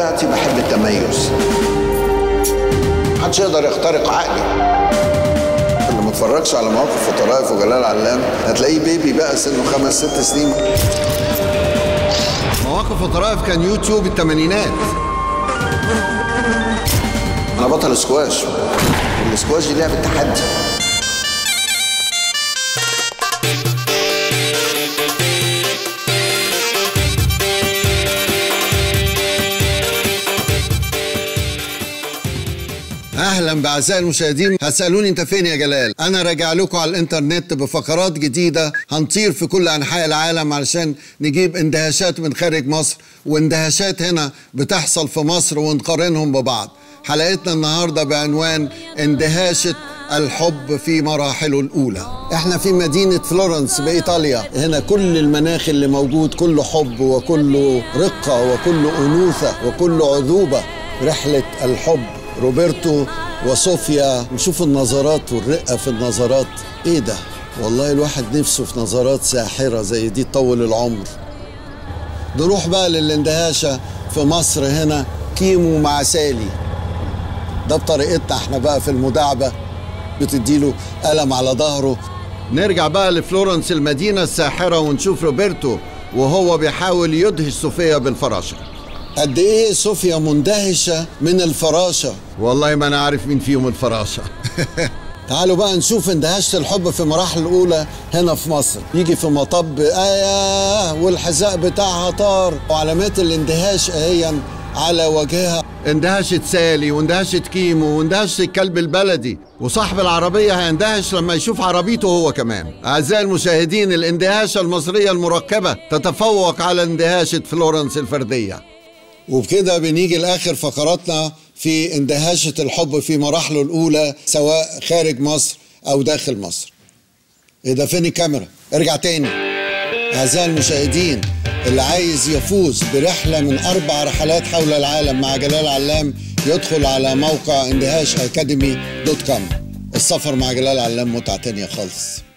بطبيعتي بحب التميز، محدش يقدر يخترق عقلي. اللي ما اتفرجش على مواقف وطرائف وجلال علام هتلاقيه بيبي بقى سنه 5 6 سنين. مواقف وطرائف كان يوتيوب الثمانينات. انا بطل سكواش، والسكواش دي لعبه تحدي. اهلا باعزائي المشاهدين. هتسالوني انت فين يا جلال؟ انا راجع لكم على الانترنت بفقرات جديده، هنطير في كل انحاء العالم علشان نجيب اندهاشات من خارج مصر واندهاشات هنا بتحصل في مصر ونقارنهم ببعض. حلقتنا النهارده بعنوان اندهاشة الحب في مراحله الأولى. احنا في مدينة فلورنس بإيطاليا، هنا كل المناخ اللي موجود كله حب وكله رقة وكله أنوثة وكله عذوبة. رحلة الحب روبرتو وصوفيا. نشوف النظرات والرقة في النظرات. ايه ده؟ والله الواحد نفسه في نظرات ساحرة زي دي تطول العمر. نروح بقى للاندهاشة في مصر هنا، كيمو مع سالي. ده بطريقتنا احنا بقى في المداعبة، بتديله قلم على ظهره. نرجع بقى لفلورنس المدينة الساحرة ونشوف روبرتو وهو بيحاول يدهش صوفيا بالفراشة. قد ايه صوفيا مندهشة من الفراشة. والله ما انا عارف مين فيهم الفراشة. تعالوا بقى نشوف اندهاشة الحب في مراحل الأولى هنا في مصر. يجي في مطب والحذاء بتاعها طار، وعلامات الاندهاش اهيا على وجهها. اندهشت سالي واندهشت كيمو واندهشت الكلب البلدي، وصاحب العربية هيندهش لما يشوف عربيته هو كمان. أعزائي المشاهدين، الاندهاشة المصرية المركبة تتفوق على اندهاشة فلورنس الفردية. وبكده بنيجي لآخر فقراتنا في اندهاشة الحب في مراحله الأولى، سواء خارج مصر أو داخل مصر. إيه ده؟ فين الكاميرا؟ ارجع تاني. أعزائي المشاهدين، اللي عايز يفوز برحلة من 4 رحلات حول العالم مع جلال علام يدخل على موقع اندهاشacademy.com. السفر مع جلال علام متعة تانية خالص.